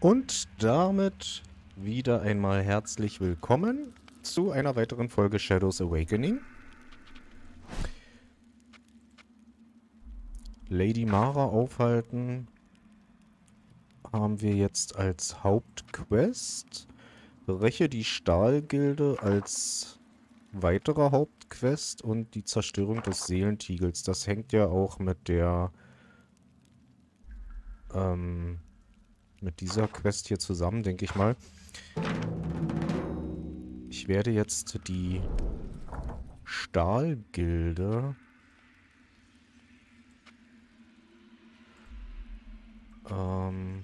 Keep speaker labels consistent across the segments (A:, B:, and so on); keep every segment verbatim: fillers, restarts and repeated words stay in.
A: Und damit wieder einmal herzlich willkommen zu einer weiteren Folge Shadows Awakening. Lady Mara aufhalten haben wir jetzt als Hauptquest. Räche die Stahlgilde als weiterer Hauptquest und die Zerstörung des Seelentigels. Das hängt ja auch mit der ähm, mit dieser Quest hier zusammen, denke ich mal. Ich werde jetzt die Stahlgilde ähm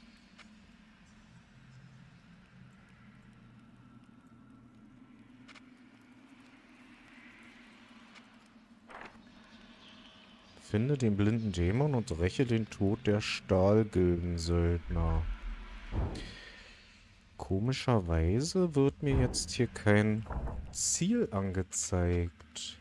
A: Finde den blinden Dämon und räche den Tod der Stahlgildensöldner. Komischerweise wird mir jetzt hier kein Ziel angezeigt.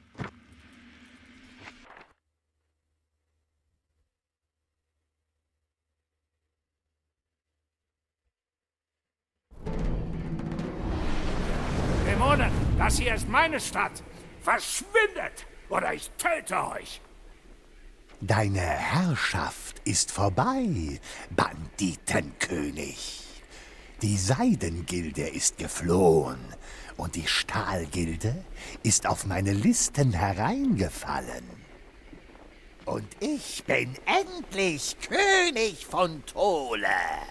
B: Dämonen, das hier ist meine Stadt. Verschwindet, oder ich töte euch.
C: Deine Herrschaft ist vorbei, Banditenkönig. Die Seidengilde ist geflohen und die Stahlgilde ist auf meine Listen hereingefallen. Und ich bin endlich König von Thole.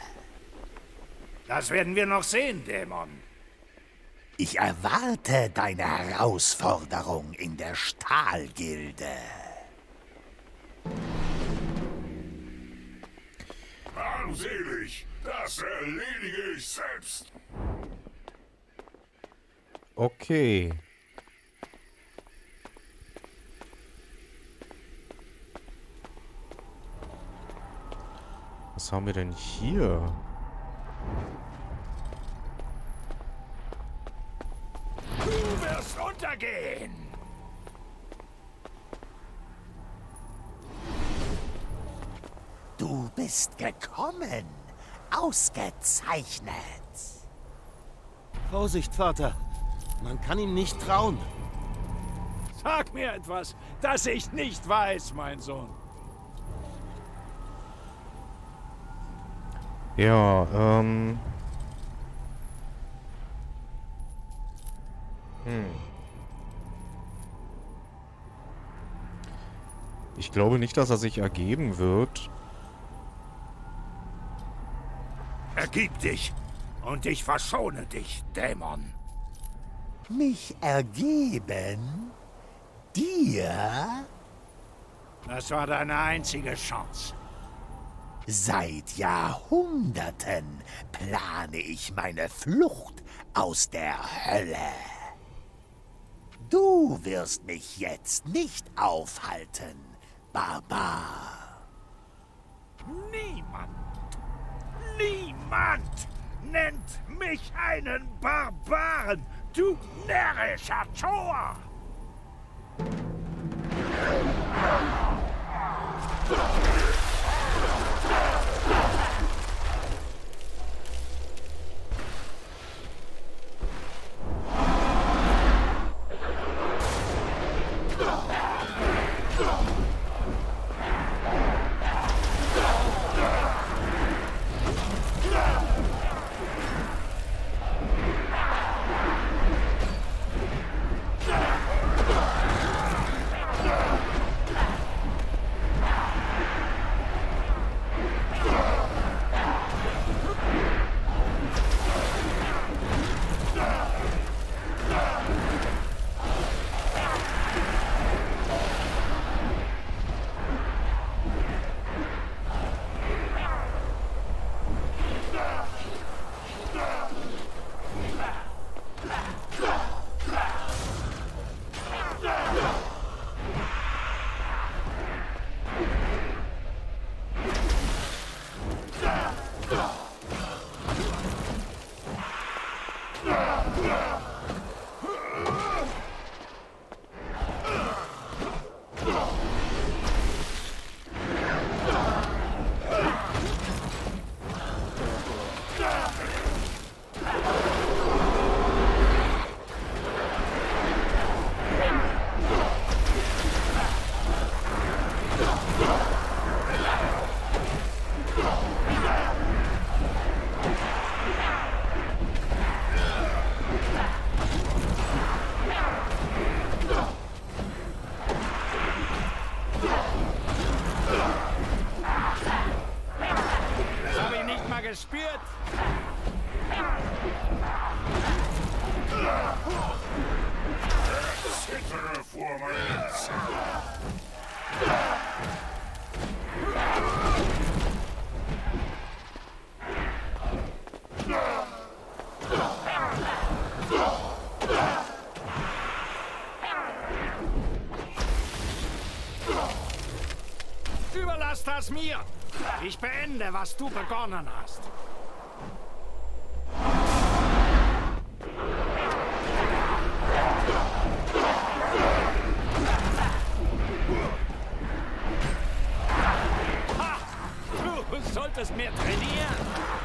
B: Das werden wir noch sehen, Dämon.
C: Ich erwarte deine Herausforderung in der Stahlgilde.
D: Armselig, das erledige ich selbst.
A: Okay. Was haben wir denn hier?
B: Du wirst untergehen.
C: Du bist gekommen. Ausgezeichnet.
E: Vorsicht, Vater. Man kann ihm nicht trauen.
B: Sag mir etwas, das ich nicht weiß, mein Sohn.
A: Ja, ähm... Hm. Ich glaube nicht, dass er sich ergeben wird.
B: Ergib dich und ich verschone dich, Dämon.
C: Mich ergeben? Dir?
B: Das war deine einzige Chance.
C: Seit Jahrhunderten plane ich meine Flucht aus der Hölle. Du wirst mich jetzt nicht aufhalten, Barbar.
B: Niemand, niemand nennt mich einen Barbaren, du närrischer Tor! mal gespürt?
D: Zittere vor meinem Zorn.
B: Überlass das mir! Ich beende, was du begonnen hast. Ha! Du solltest mehr trainieren!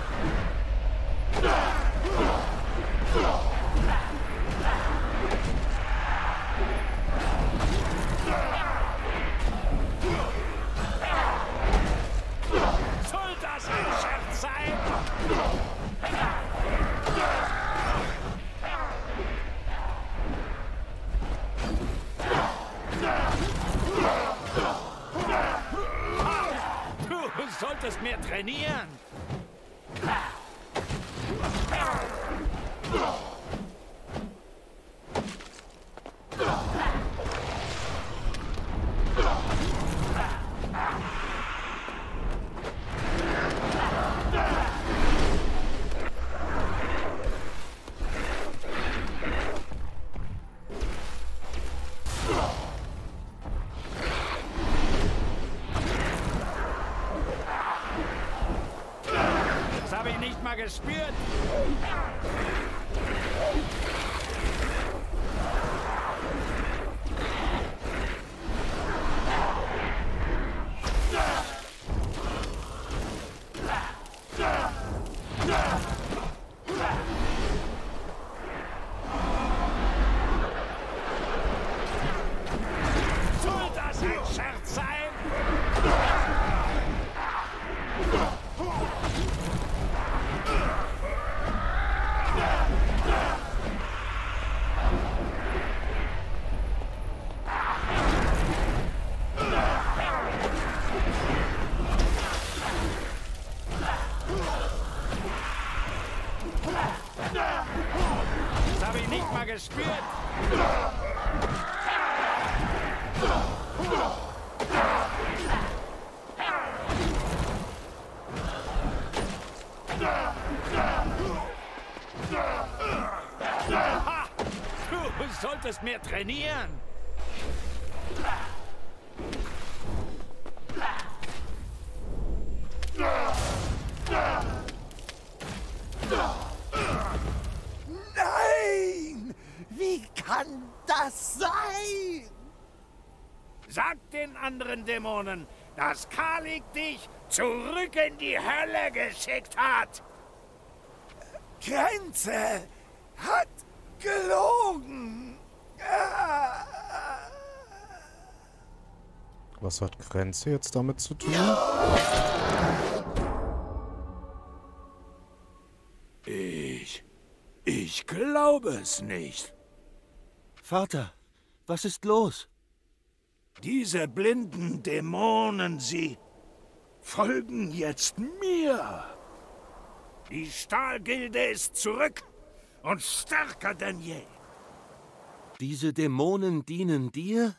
B: Soll das ein Scherz sein? Du solltest mehr trainieren. Das habe ich nicht mal gespürt. Soll das ein Scherz sein? Das habe ich nicht mal gespürt. Ha! Du solltest mehr trainieren.
C: Nein! Wie kann das sein?
B: Sag den anderen Dämonen, dass Kalik dich zurück in die Hölle geschickt hat.
C: Grenze hat gelogen. Ah.
A: Was hat Grenze jetzt damit zu tun?
B: Ich... ich glaube es nicht.
E: Vater, was ist los?
B: Diese blinden Dämonen, sie folgen jetzt mir. Die Stahlgilde ist zurück und stärker denn je.
E: Diese Dämonen dienen dir?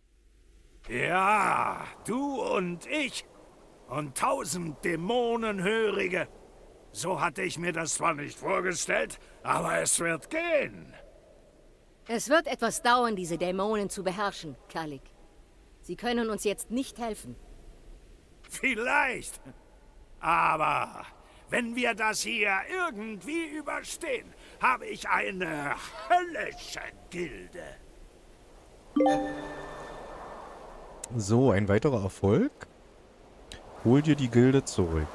B: Ja, du und ich und tausend Dämonenhörige. So hatte ich mir das zwar nicht vorgestellt, aber es wird gehen.
F: Es wird etwas dauern, diese Dämonen zu beherrschen, Kalik. Sie können uns jetzt nicht helfen.
B: Vielleicht. Aber wenn wir das hier irgendwie überstehen, habe ich eine höllische Gilde.
A: So, ein weiterer Erfolg. Hol dir die Gilde zurück.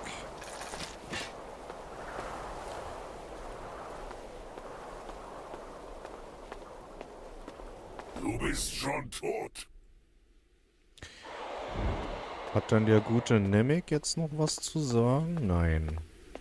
D: Du bist schon tot.
A: Hat dann der gute Nemec jetzt noch was zu sagen? Nein.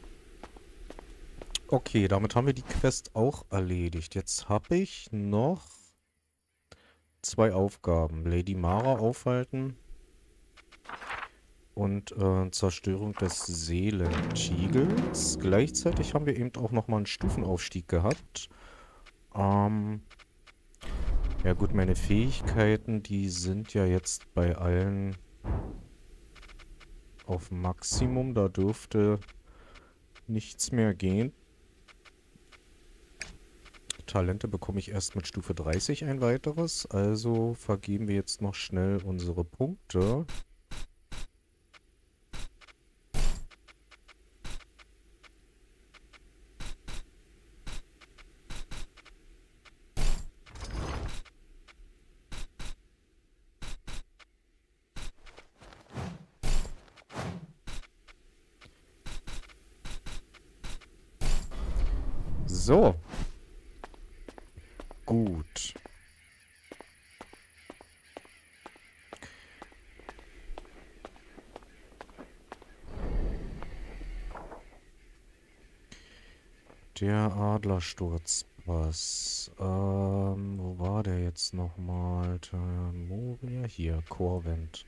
A: Okay, damit haben wir die Quest auch erledigt. Jetzt habe ich noch zwei Aufgaben. Lady Mara aufhalten und äh, Zerstörung des Seelentiegels. Gleichzeitig haben wir eben auch nochmal einen Stufenaufstieg gehabt. Ähm, ja gut, meine Fähigkeiten, die sind ja jetzt bei allen auf Maximum. Da dürfte nichts mehr gehen. Talente bekomme ich erst mit Stufe dreißig ein weiteres. Also vergeben wir jetzt noch schnell unsere Punkte. So. Gut. Der Adlersturzpass. Ähm, wo war der jetzt nochmal? Moria? Hier, Korvent.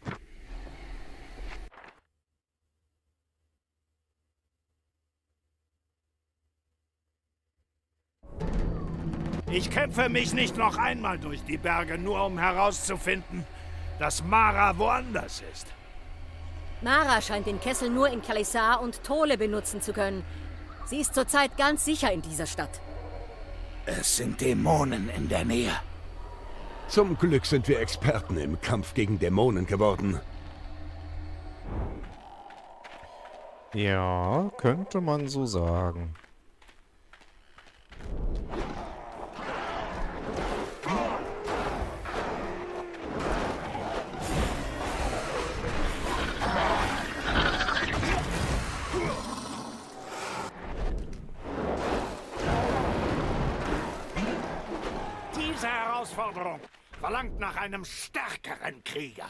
B: Ich kämpfe mich nicht noch einmal durch die Berge, nur um herauszufinden, dass Mara woanders ist.
F: Mara scheint den Kessel nur in Kalisar und Tole benutzen zu können. Sie ist zurzeit ganz sicher in dieser Stadt.
B: Es sind Dämonen in der Nähe.
G: Zum Glück sind wir Experten im Kampf gegen Dämonen geworden.
A: Ja, könnte man so sagen.
B: Diese Herausforderung verlangt nach einem stärkeren Krieger.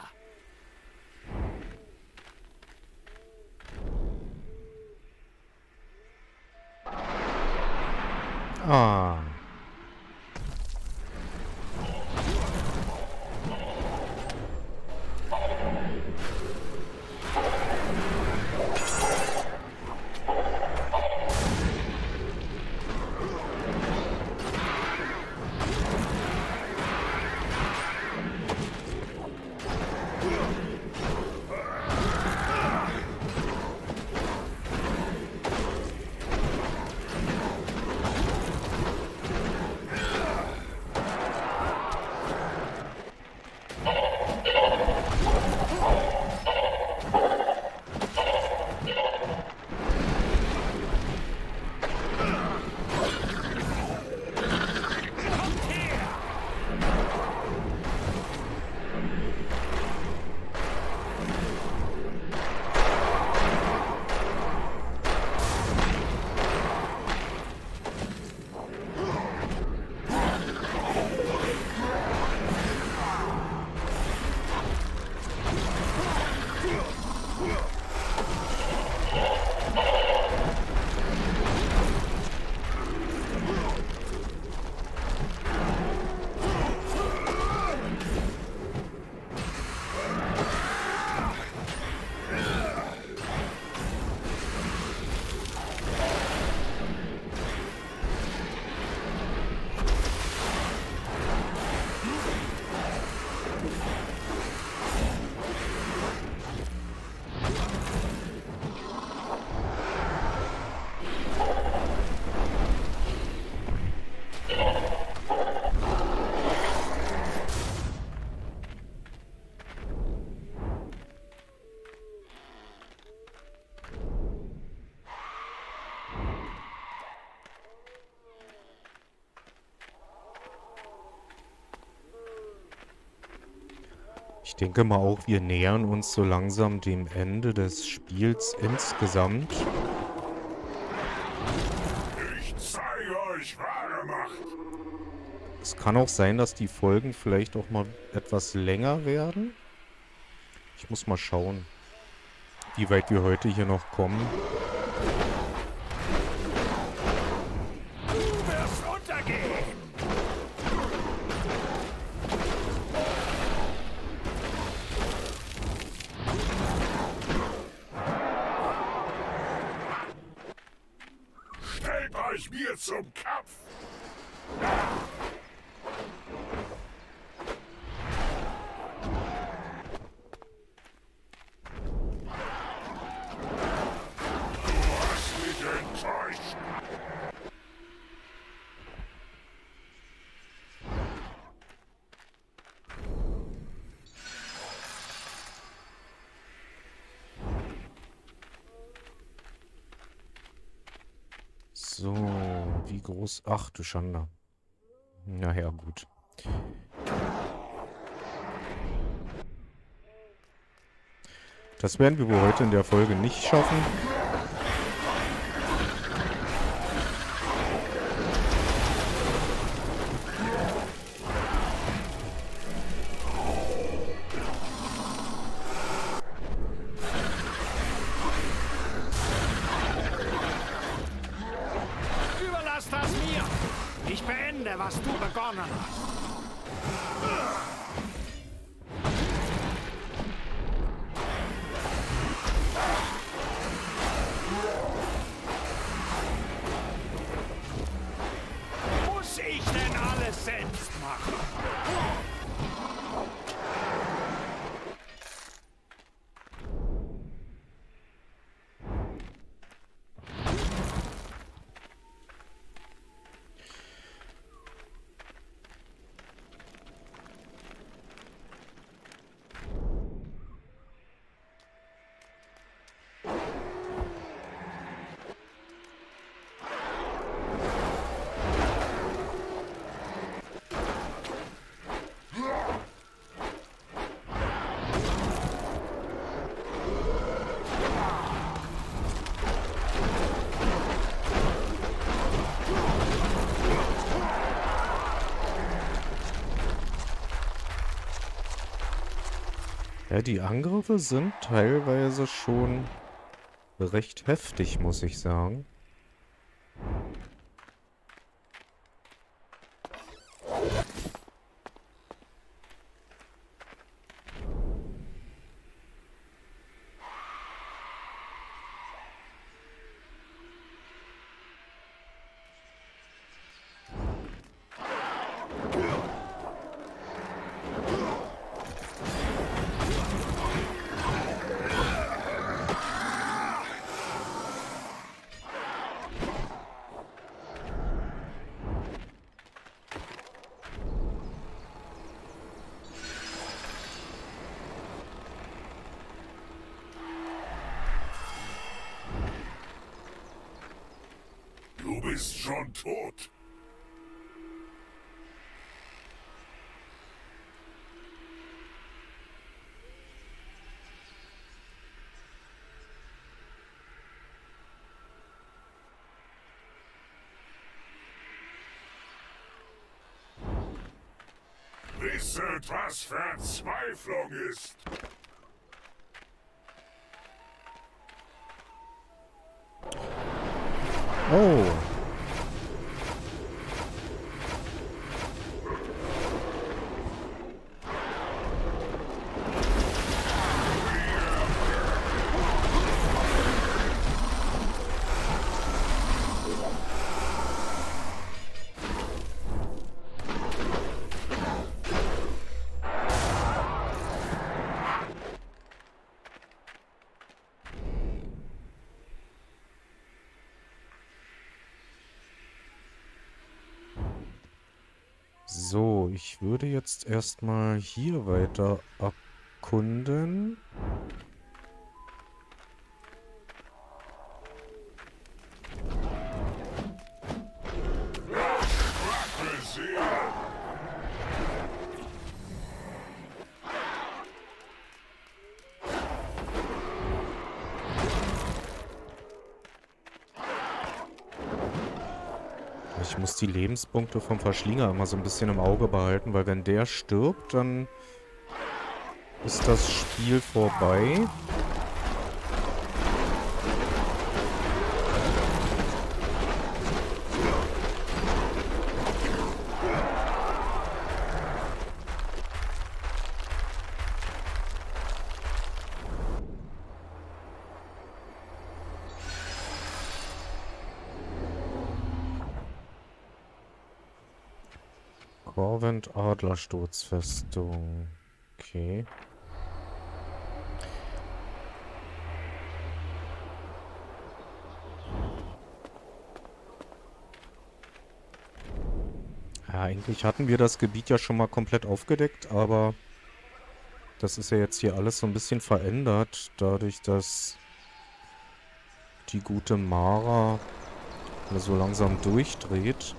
A: Ah. Ich denke mal auch, wir nähern uns so langsam dem Ende des Spiels insgesamt.
D: Ich zeige euch wahre Macht.
A: Es kann auch sein, dass die Folgen vielleicht auch mal etwas länger werden. Ich muss mal schauen, wie weit wir heute hier noch kommen.
B: Du wirst untergehen!
D: euch mir zum Kampf! Du hast mich enttäuscht!
A: So, wie groß... Ach du Schande. Naja, gut. Das werden wir wohl heute in der Folge nicht schaffen.
B: Überlass das mir! Ich beende, was du begonnen hast. Muss ich denn alles selbst machen?
A: Ja, die Angriffe sind teilweise schon recht heftig, muss ich sagen.
D: Du bist schon tot. Wisset, was Verzweiflung ist.
A: Oh. So, ich würde jetzt erstmal hier weiter erkunden. Ich muss die Lebenspunkte vom Verschlinger immer so ein bisschen im Auge behalten, weil wenn der stirbt, dann ist das Spiel vorbei. Corvent Adlersturzfestung. Okay. Ja, eigentlich hatten wir das Gebiet ja schon mal komplett aufgedeckt, aber das ist ja jetzt hier alles so ein bisschen verändert, dadurch, dass die gute Mara so langsam durchdreht.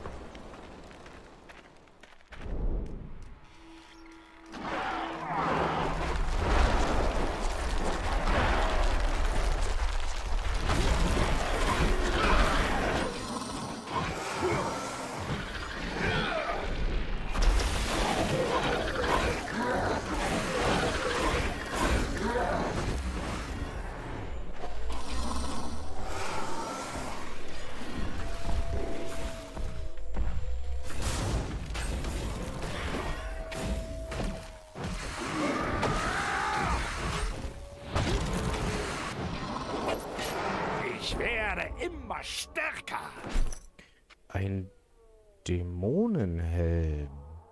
B: Ich werde immer stärker.
A: Ein Dämonenhelm.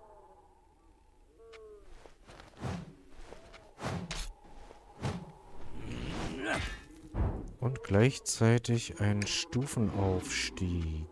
A: Und gleichzeitig ein Stufenaufstieg.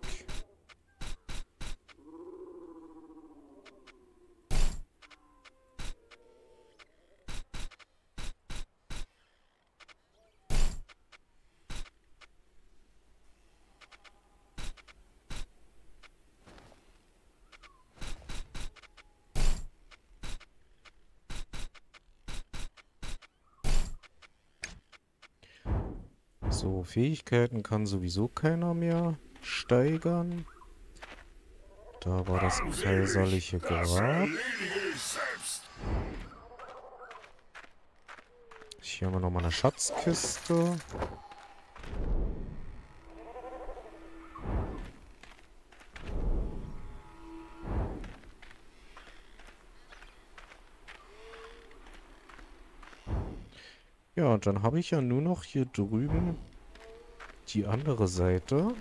A: So, Fähigkeiten kann sowieso keiner mehr steigern. Da war das kaiserliche Grab. Hier haben wir nochmal eine Schatzkiste. Ja, und dann habe ich ja nur noch hier drüben die andere Seite.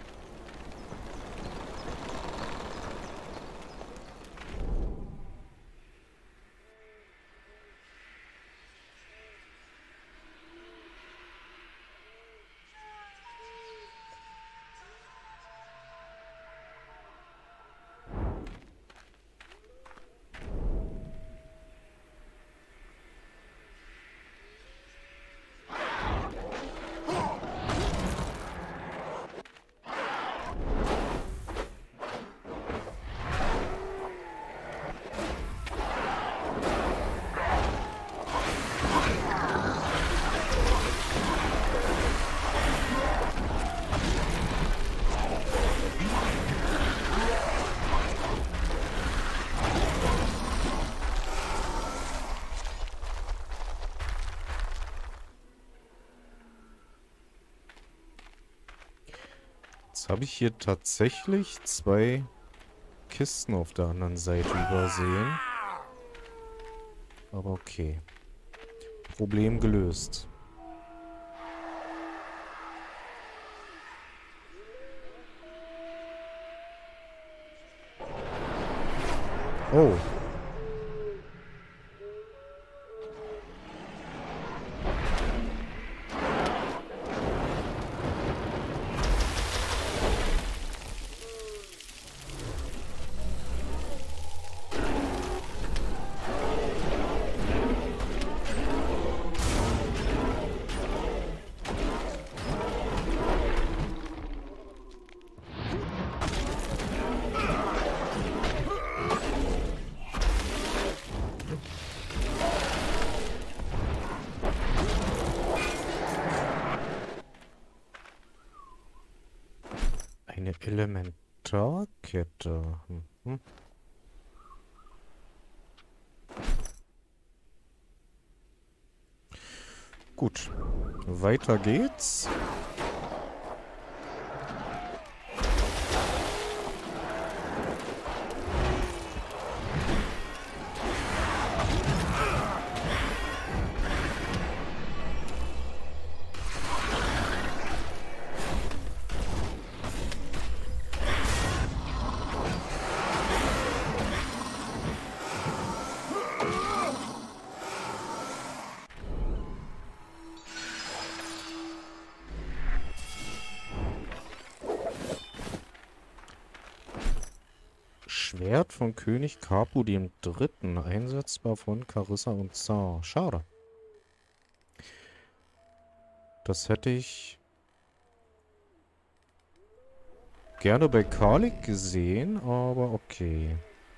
A: Jetzt habe ich hier tatsächlich zwei Kisten auf der anderen Seite übersehen. Aber okay. Problem gelöst. Oh. Eine Elementarkette. Mhm. Gut. Weiter geht's. Schwert von König Kapu dem Dritten, einsetzbar von Carissa und Zar. Schade. Das hätte ich gerne bei Karlik gesehen, aber okay.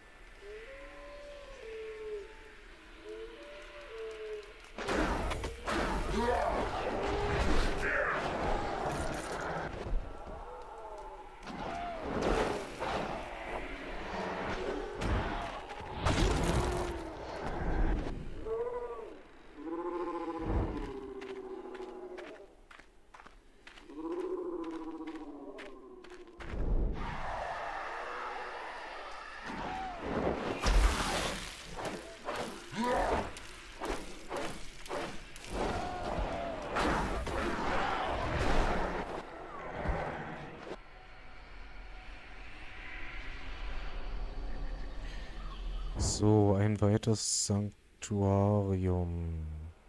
A: So, ein weiteres Sanktuarium.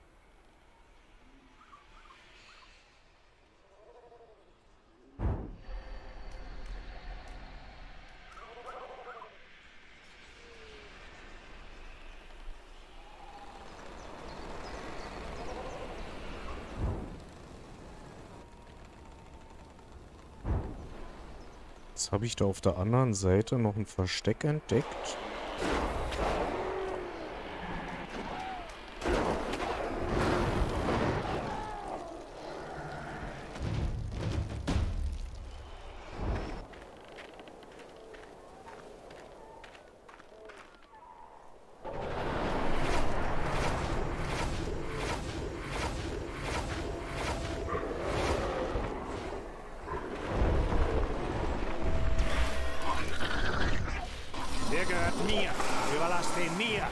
A: Jetzt habe ich da auf der anderen Seite noch ein Versteck entdeckt.
B: Der gehört mir. Überlass den mir.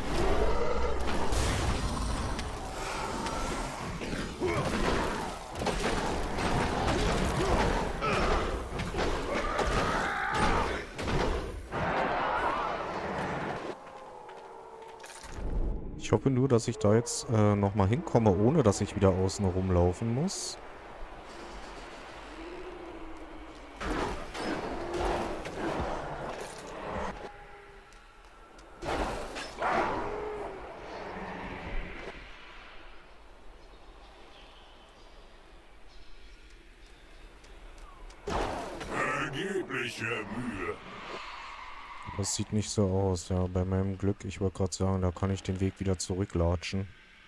A: Ich hoffe nur, dass ich da jetzt äh, nochmal hinkomme, ohne dass ich wieder außen rumlaufen muss.
D: Vergebliche Mühe.
A: Das sieht nicht so aus, ja. Bei meinem Glück, ich wollte gerade sagen, da kann ich den Weg wieder zurücklatschen.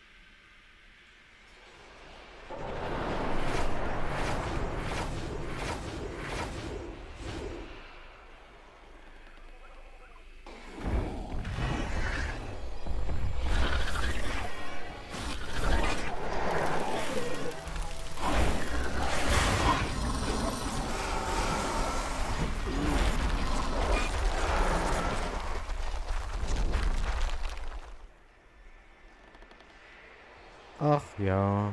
A: Ach ja.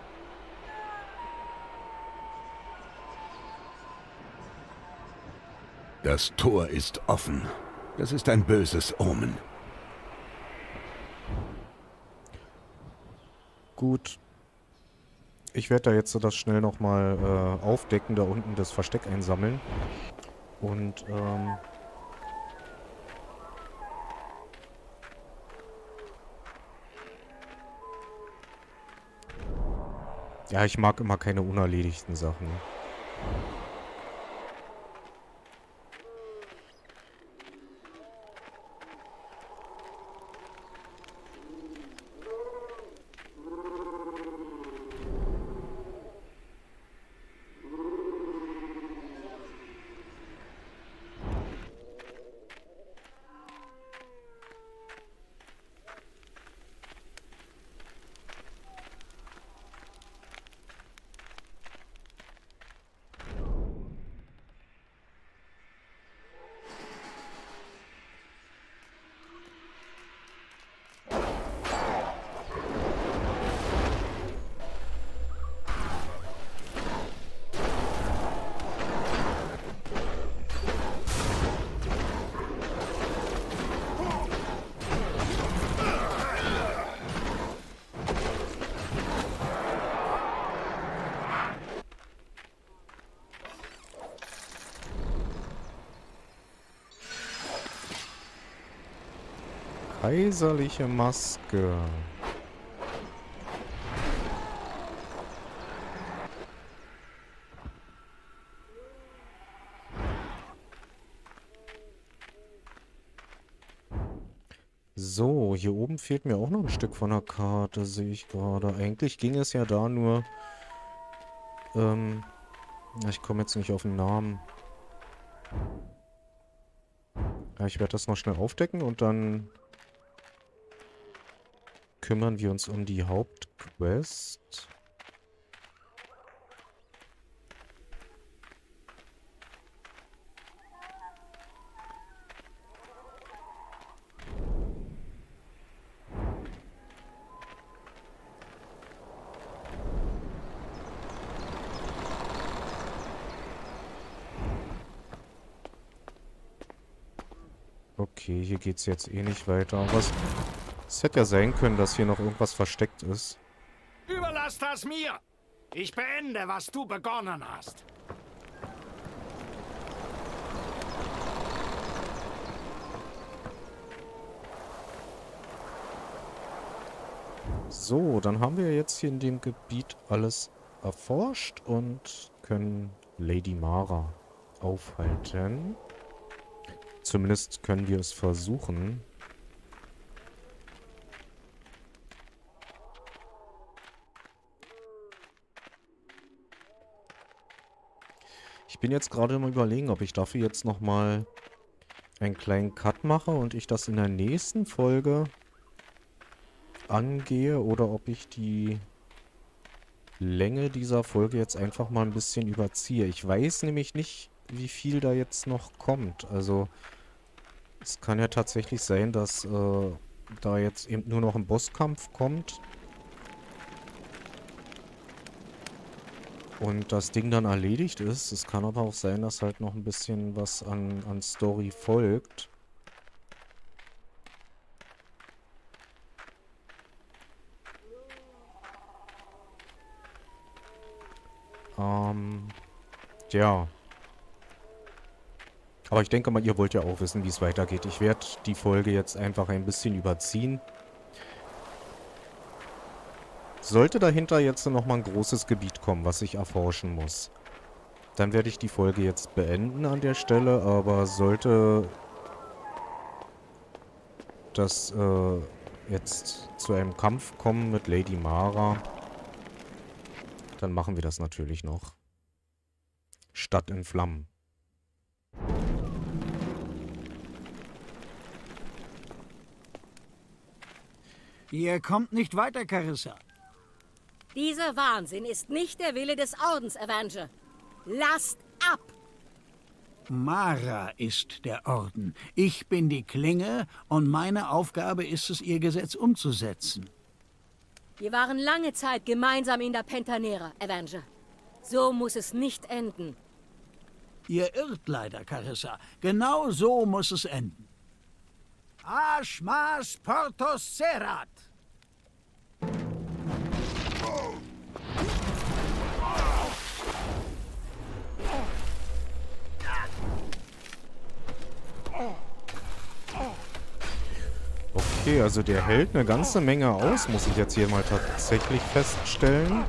G: Das Tor ist offen. Das ist ein böses Omen.
A: Gut. Ich werde da jetzt so das schnell nochmal äh, aufdecken, da unten das Versteck einsammeln. Und, ähm... ja, ich mag immer keine unerledigten Sachen. Kaiserliche Maske. So, hier oben fehlt mir auch noch ein Stück von der Karte, sehe ich gerade. Eigentlich ging es ja da nur... Ähm, ich komme jetzt nicht auf den Namen. Ja, ich werde das noch schnell aufdecken und dann kümmern wir uns um die Hauptquest. Okay, hier geht's jetzt eh nicht weiter. Aber es, es hätte ja sein können, dass hier noch irgendwas versteckt ist.
B: Überlass das mir! Ich beende, was du begonnen hast.
A: So, dann haben wir jetzt hier in dem Gebiet alles erforscht und können Lady Mara aufhalten. Zumindest können wir es versuchen. Ich bin jetzt gerade mal überlegen, ob ich dafür jetzt nochmal einen kleinen Cut mache und ich das in der nächsten Folge angehe oder ob ich die Länge dieser Folge jetzt einfach mal ein bisschen überziehe. Ich weiß nämlich nicht, wie viel da jetzt noch kommt. Also es kann ja tatsächlich sein, dass äh, da jetzt eben nur noch ein Bosskampf kommt und das Ding dann erledigt ist. Es kann aber auch sein, dass halt noch ein bisschen was an, an Story folgt. Ähm, ja. Aber ich denke mal, ihr wollt ja auch wissen, wie es weitergeht. Ich werde die Folge jetzt einfach ein bisschen überziehen. Sollte dahinter jetzt nochmal ein großes Gebiet kommen, was ich erforschen muss, dann werde ich die Folge jetzt beenden an der Stelle. Aber sollte das äh, jetzt zu einem Kampf kommen mit Lady Mara, dann machen wir das natürlich noch. Stadt in Flammen.
C: Ihr kommt nicht weiter, Carissa.
F: Dieser Wahnsinn ist nicht der Wille des Ordens, Avenger. Lasst ab!
C: Mara ist der Orden. Ich bin die Klinge und meine Aufgabe ist es, ihr Gesetz umzusetzen.
F: Wir waren lange Zeit gemeinsam in der Pentanera, Avenger. So muss es nicht enden.
C: Ihr irrt leider, Carissa. Genau so muss es enden. Ashmas Portos Serat!
A: Okay, also der hält eine ganze Menge aus, muss ich jetzt hier mal tatsächlich feststellen.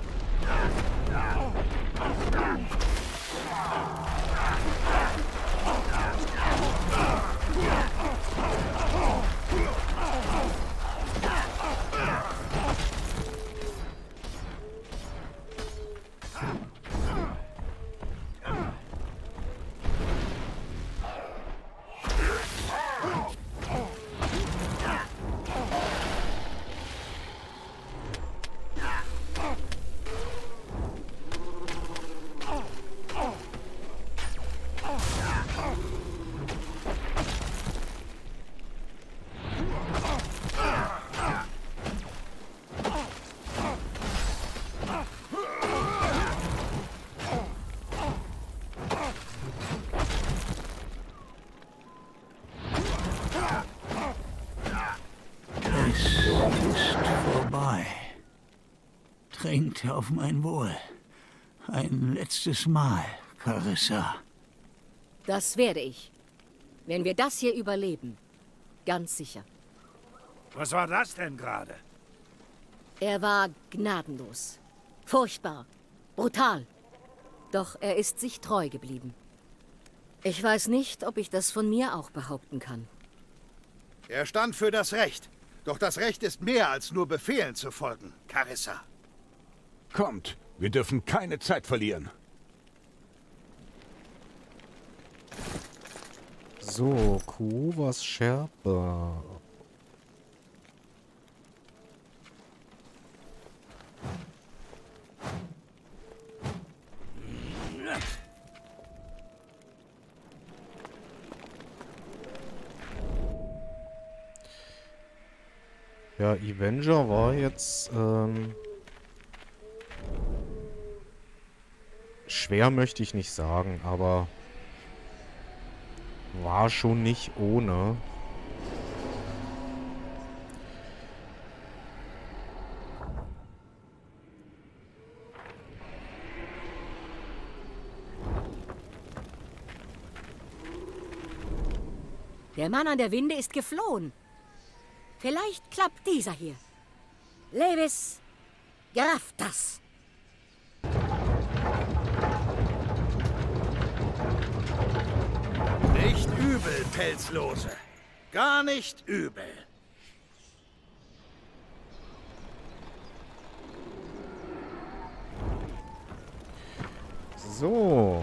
C: Trinkt auf mein Wohl. Ein letztes Mal, Carissa.
F: Das werde ich. Wenn wir das hier überleben. Ganz sicher.
B: Was war das denn gerade?
F: Er war gnadenlos, furchtbar, brutal. Doch er ist sich treu geblieben. Ich weiß nicht, ob ich das von mir auch behaupten kann.
H: Er stand für das Recht. Doch das Recht ist mehr als nur Befehlen zu folgen, Carissa.
G: Kommt, wir dürfen keine Zeit verlieren.
A: So, Kurovas Scherbe. Ja, Avenger war jetzt, ähm, schwer möchte ich nicht sagen, aber war schon nicht ohne.
F: Der Mann an der Winde ist geflohen. Vielleicht klappt dieser hier. Levis Graftas.
H: Nicht übel, Pelzlose. Gar nicht übel.
A: So.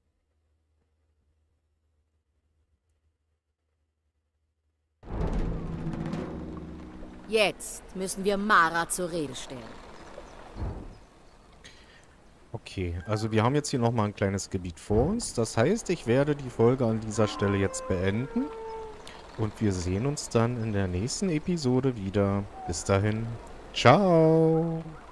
F: Jetzt müssen wir Mara zur Rede stellen.
A: Okay, also wir haben jetzt hier nochmal ein kleines Gebiet vor uns. Das heißt, ich werde die Folge an dieser Stelle jetzt beenden. Und wir sehen uns dann in der nächsten Episode wieder. Bis dahin. Ciao.